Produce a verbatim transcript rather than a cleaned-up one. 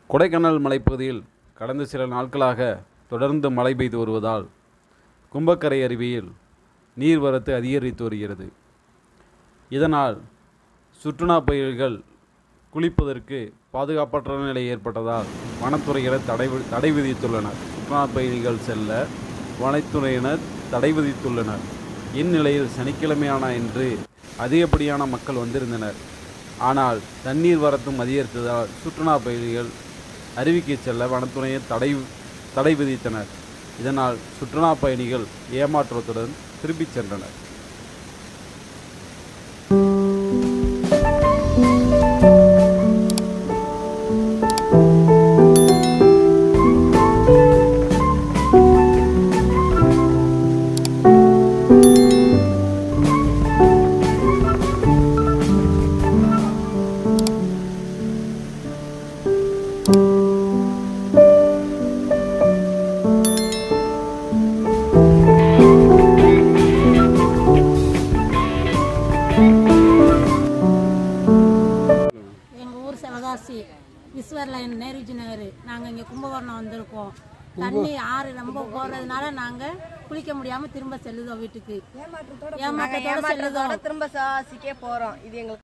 கொடைக்கானல் மலைப்பகுதியில் கடந்த சில நாட்களாக தொடர்ந்து மழை பெய்து வருவதால் கும்பக்கரை அருவியில் நீர்வரத்து அதிகரித்து வருகிறது. இதனால் சுற்றுலா பயணிகள் குளிப்பதற்கு பாதுகாப்பற்ற நிலை ஏற்பட்டதால் வனத்துறையினர் தடை தடை விதித்துள்ளனர். சுற்றுலா பயணிகள் செல்ல வனத்துறையினர் தடை விதித்துள்ளனர். இந்நிலையில் சனிக்கிழமையான இன்று அதிகப்படியான மக்கள் வந்திருந்தனர். ஆனால் தண்ணீர் வரத்தும் அதிகரித்ததால் சுற்றுலா பயணிகள் அருவிக்கு செல்ல வனத்துறையினர் தடை தடை விதித்தனர். இதனால் சுற்றுலா பயணிகள் ஏமாற்றத்துடன் திரும்பிச் சென்றனர். எங்கள் ஊர் சிவகாசி விஸ்வர் லைன் நேருஜி நகர். நாங்கள் இங்கே கும்பகோணம் வந்திருக்கோம். தண்ணி ஆறு ரொம்ப போகிறதுனால நாங்கள் குளிக்க முடியாமல் திரும்ப செல்லுதோம் வீட்டுக்கு. ஏமாற்றத்தோட செல்லுதோட திரும்ப சாசிக்கே போகிறோம். இது எங்களுக்கு